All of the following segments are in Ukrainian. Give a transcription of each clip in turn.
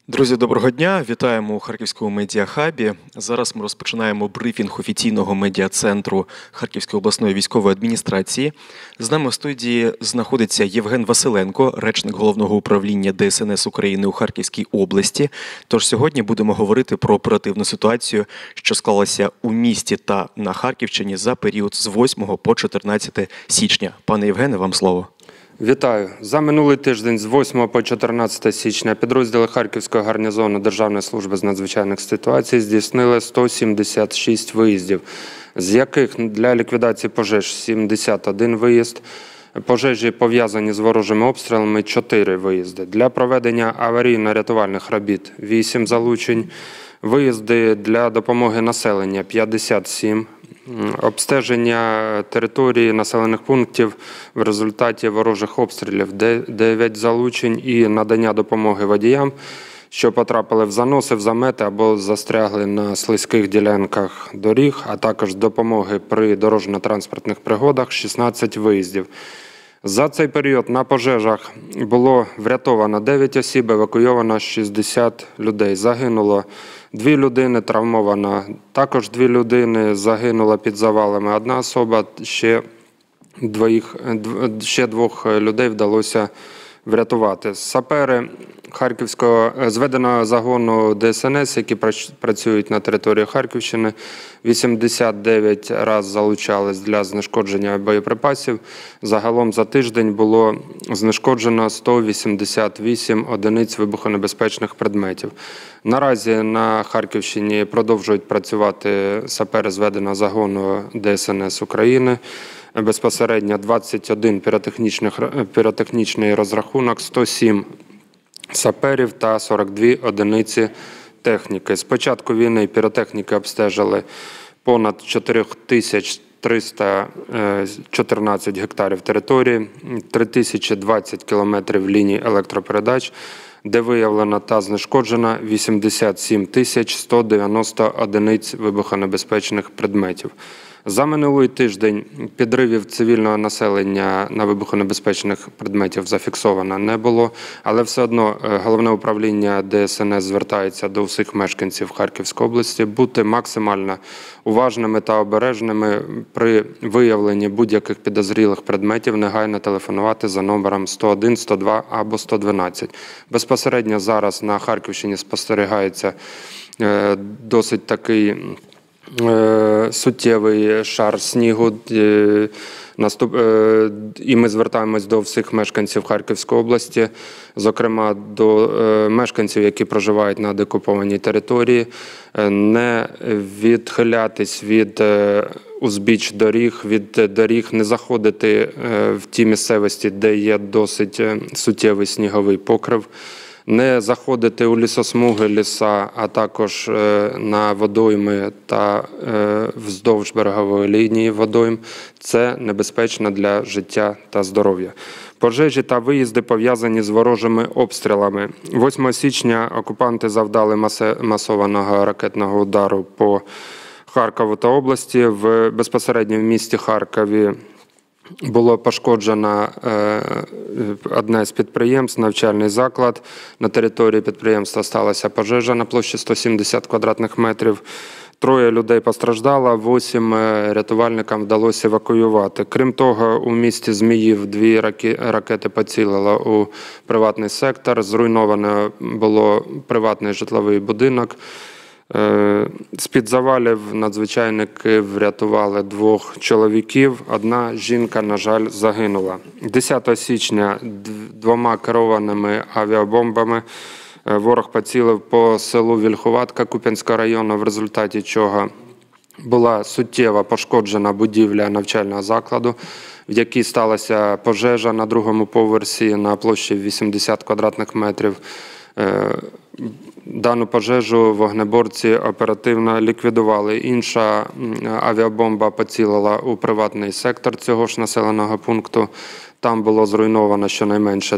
Друзі, доброго дня! Вітаємо у Харківському медіахабі. Зараз ми розпочинаємо брифінг офіційного медіа-центру Харківської обласної військової адміністрації. З нами в студії знаходиться Євген Василенко, речник Головного управління ДСНС України у Харківській області. Тож сьогодні будемо говорити про оперативну ситуацію, що склалася у місті та на Харківщині за період з 8 по 14 січня. Пане Євгене, вам слово. Вітаю. За минулий тиждень з 8 по 14 січня підрозділи Харківського гарнізону Державної служби з надзвичайних ситуацій здійснили 176 виїздів, з яких для ліквідації пожеж 71 виїзд, пожежі пов'язані з ворожими обстрілами 4 виїзди, для проведення аварійно-рятувальних робіт 8 залучень, виїзди для допомоги населення 57, обстеження території населених пунктів в результаті ворожих обстрілів 9 залучень і надання допомоги водіям, що потрапили в заноси, в замети або застрягли на слизьких ділянках доріг, а також допомоги при дорожньо-транспортних пригодах 16 виїздів. За цей період на пожежах було врятовано 9 осіб, евакуйовано 60 людей. Загинуло 2 людини, травмовано також 2 людини, загинула під завалами 1 особа, ще 2 людей вдалося врятувати. Сапери Харківського зведеного загону ДСНС, які працюють на території Харківщини, 89 разів залучались для знешкодження боєприпасів. Загалом за тиждень було знешкоджено 188 одиниць вибухонебезпечних предметів. Наразі на Харківщині продовжують працювати сапери зведеного загону ДСНС України. Безпосередньо 21 піротехнічний розрахунок, 107 саперів та 42 одиниці техніки. З початку війни піротехніки обстежили понад 4314 гектарів території, 3020 кілометрів ліній електропередач, де виявлено та знешкоджено 87 190 одиниць вибухонебезпечних предметів. За минулий тиждень підривів цивільного населення на вибухонебезпечних предметів зафіксовано не було, але все одно Головне управління ДСНС звертається до всіх мешканців Харківської області бути максимально уважними та обережними при виявленні будь-яких підозрілих предметів, негайно телефонувати за номером 101, 102 або 112. Безпосередньо зараз на Харківщині спостерігається досить такий суттєвий шар снігу, і ми звертаємось до всіх мешканців Харківської області, зокрема до мешканців, які проживають на деокупованій території, не відхилятись від узбіч доріг, від доріг, не заходити в ті місцевості, де є досить суттєвий сніговий покрив, не заходити у лісосмуги, ліса, а також на водойми та вздовж берегової лінії водойм. Це небезпечно для життя та здоров'я. Пожежі та виїзди пов'язані з ворожими обстрілами. 8 січня окупанти завдали масованого ракетного удару по Харкову та області. Безпосередньо в місті Харкові було пошкоджено одне з підприємств, навчальний заклад. На території підприємства сталася пожежа на площі 170 квадратних метрів. 3 людей постраждало, 8 рятувальникам вдалося евакуювати. Крім того, у місті Зміїв 2 ракети поцілили у приватний сектор. Зруйновано було приватний житловий будинок. З-під завалів надзвичайники врятували 2 чоловіків, 1 жінка, на жаль, загинула. 10 січня 2 керованими авіабомбами ворог поцілив по селу Вільхуватка Куп'янського району, в результаті чого була суттєво пошкоджена будівля навчального закладу, в якій сталася пожежа на 2-му поверсі на площі 80 квадратних метрів. Дану пожежу вогнеборці оперативно ліквідували. Інша авіабомба поцілила у приватний сектор цього ж населеного пункту. Там було зруйновано щонайменше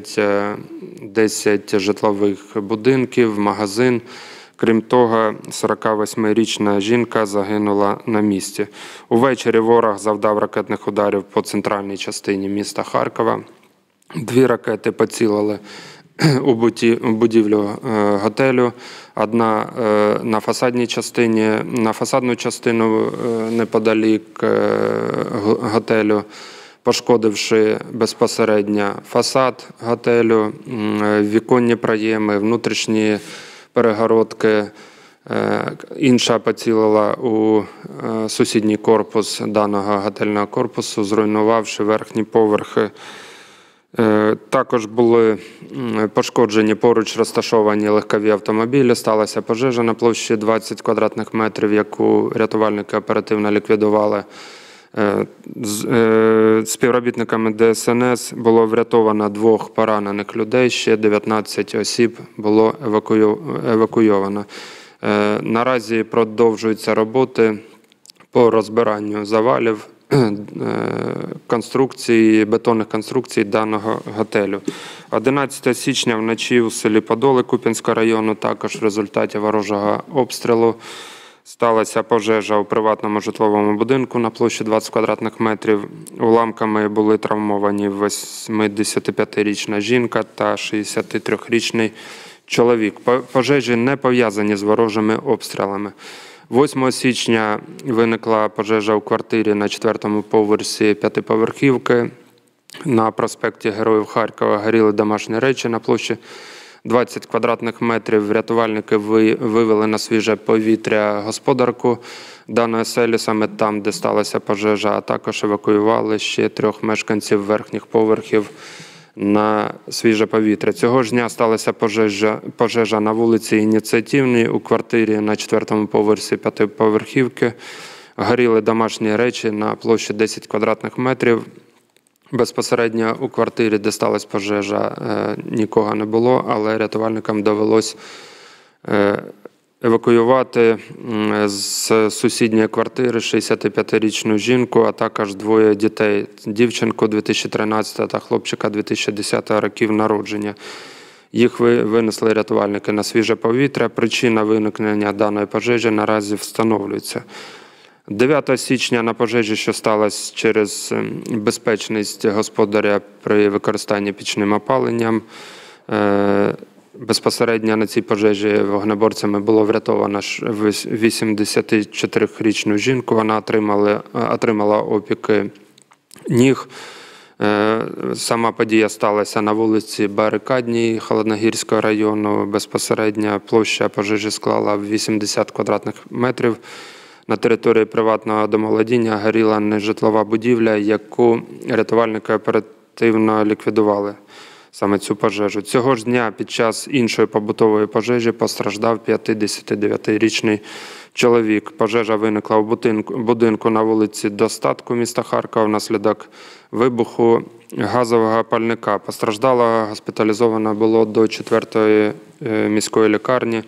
10 житлових будинків, магазин. Крім того, 48-річна жінка загинула на місці. Увечері ворог завдав ракетних ударів по центральній частині міста Харкова. 2 ракети поцілили у будівлю готелю, одна на фасадній частині, на фасадну частину неподалік готелю, пошкодивши безпосередньо фасад готелю, віконні проєми, внутрішні перегородки. Інша поцілила у сусідній корпус даного готельного корпусу, зруйнувавши верхні поверхи. Також були пошкоджені поруч розташовані легкові автомобілі. Сталася пожежа на площі 20 квадратних метрів, яку рятувальники оперативно ліквідували. Співробітниками ДСНС було врятовано 2 поранених людей, ще 19 осіб було евакуйовано. Наразі продовжуються роботи по розбиранню завалів бетонних конструкцій даного готелю. 11 січня вночі у селі Подоли Куп'янського району також в результаті ворожого обстрілу сталася пожежа у приватному житловому будинку на площі 20 квадратних метрів. Уламками були травмовані 85-річна жінка та 63-річний чоловік. Пожежі не пов'язані з ворожими обстрілами. 8 січня виникла пожежа у квартирі на 4-му поверсі 5-поверхівки. На проспекті Героїв Харкова горіли домашні речі на площі 20 квадратних метрів. Рятувальники вивели на свіже повітря господарку даної оселі, саме там, де сталася пожежа, а також евакуювали ще 3 мешканців верхніх поверхів на свіже повітря. Цього ж дня сталася пожежа на вулиці Ініціативній у квартирі на 4-му поверсі 5-поверхівки. Горіли домашні речі на площі 10 квадратних метрів. Безпосередньо у квартирі, де сталася пожежа, нікого не було, але рятувальникам довелось евакуювати з сусідньої квартири 65-річну жінку, а також 2 дітей – дівчинку 2013 та хлопчика 2010 років народження. Їх винесли рятувальники на свіже повітря. Причина виникнення даної пожежі наразі встановлюється. 9 січня на пожежі, що сталося через безпечність господаря при використанні пічним опаленням, безпосередньо на цій пожежі вогнеборцями було врятовано 84-річну жінку. Вона отримала опіки ніг. Сама подія сталася на вулиці Барикадній Холодногірського району. Безпосередньо площа пожежі склала 80 квадратних метрів. На території приватного домоволодіння горіла нежитлова будівля, яку рятувальники оперативно ліквідували. Саме цю пожежу. Цього ж дня під час іншої побутової пожежі постраждав 59-річний чоловік. Пожежа виникла у будинку на вулиці Достатку міста Харкова внаслідок вибуху газового пальника. Постраждалого госпіталізовано було до 4-ї міської лікарні.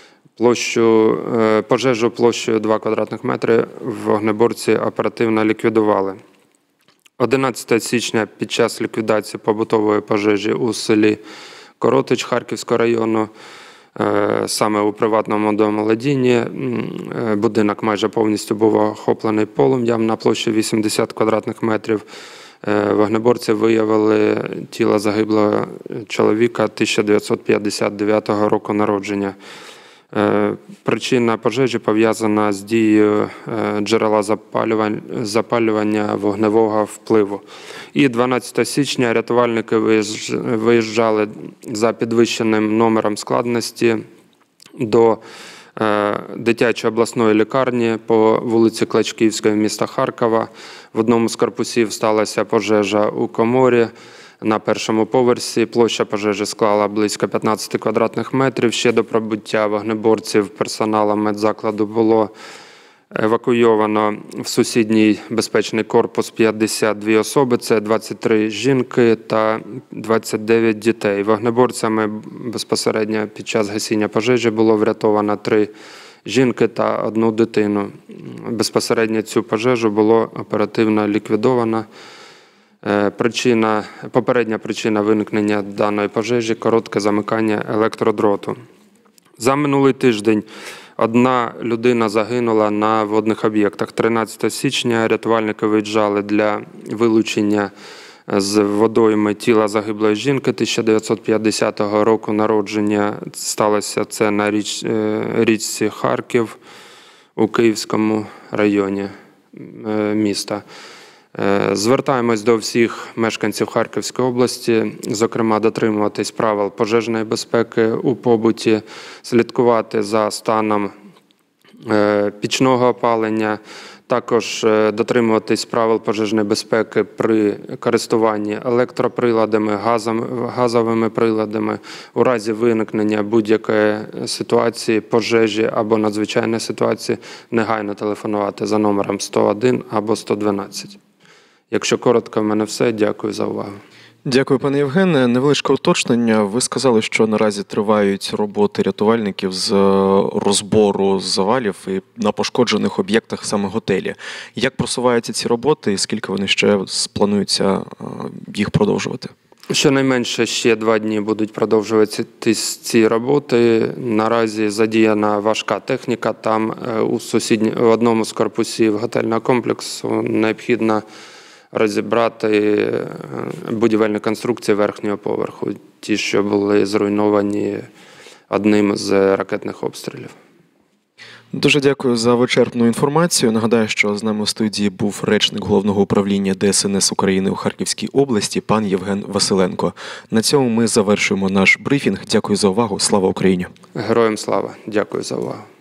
Пожежу площею 2 квадратних метри вогнеборці оперативно ліквідували. 11 січня під час ліквідації побутової пожежі у селі Коротич Харківського району, саме у приватному домоволодінні, будинок майже повністю був охоплений полум'ям на площі 80 квадратних метрів. Вогнеборці виявили тіло загиблого чоловіка 1959 року народження. Причина пожежі пов'язана з дією джерела запалювання вогневого впливу. І 12 січня рятувальники виїжджали за підвищеним номером складності до дитячої обласної лікарні по вулиці Клачківської міста Харкова. В одному з корпусів сталася пожежа у коморі. На 1-му поверсі площа пожежі склала близько 15 квадратних метрів. Ще до прибуття вогнеборців персоналом медзакладу було евакуйовано в сусідній безпечний корпус 52 особи, це 23 жінки та 29 дітей. Вогнеборцями безпосередньо під час гасіння пожежі було врятовано 3 жінки та 1 дитину. Безпосередньо цю пожежу було оперативно ліквідовано. Попередня причина виникнення даної пожежі – коротке замикання електродроту. За минулий тиждень 1 людина загинула на водних об'єктах. 13 січня рятувальники виїжджали для вилучення з водойми тіла загиблої жінки 1950 року народження. Сталося це на річці Харків у Київському районі міста. Звертаємось до всіх мешканців Харківської області, зокрема дотримуватись правил пожежної безпеки у побуті, слідкувати за станом пічного опалення, також дотримуватись правил пожежної безпеки при користуванні електроприладами, газовими приладами. У разі виникнення будь-якої ситуації, пожежі або надзвичайної ситуації, негайно телефонувати за номером 101 або 112. Якщо коротко, в мене все. Дякую за увагу. Дякую, пане Євгене. Невеличке уточнення. Ви сказали, що наразі тривають роботи рятувальників з розбору завалів і на пошкоджених об'єктах саме готелі. Як просуваються ці роботи і скільки вони ще плануються їх продовжувати? Щонайменше ще 2 дні будуть продовжуватися ці роботи. Наразі задіяна важка техніка. Там в одному з корпусів готельного комплексу необхідно розібрати будівельні конструкції верхнього поверху, ті, що були зруйновані одним з ракетних обстрілів. Дуже дякую за вичерпну інформацію. Нагадаю, що з нами у студії був речник Головного управління ДСНС України у Харківській області пан Євген Василенко. На цьому ми завершуємо наш брифінг. Дякую за увагу. Слава Україні! Героям слава! Дякую за увагу!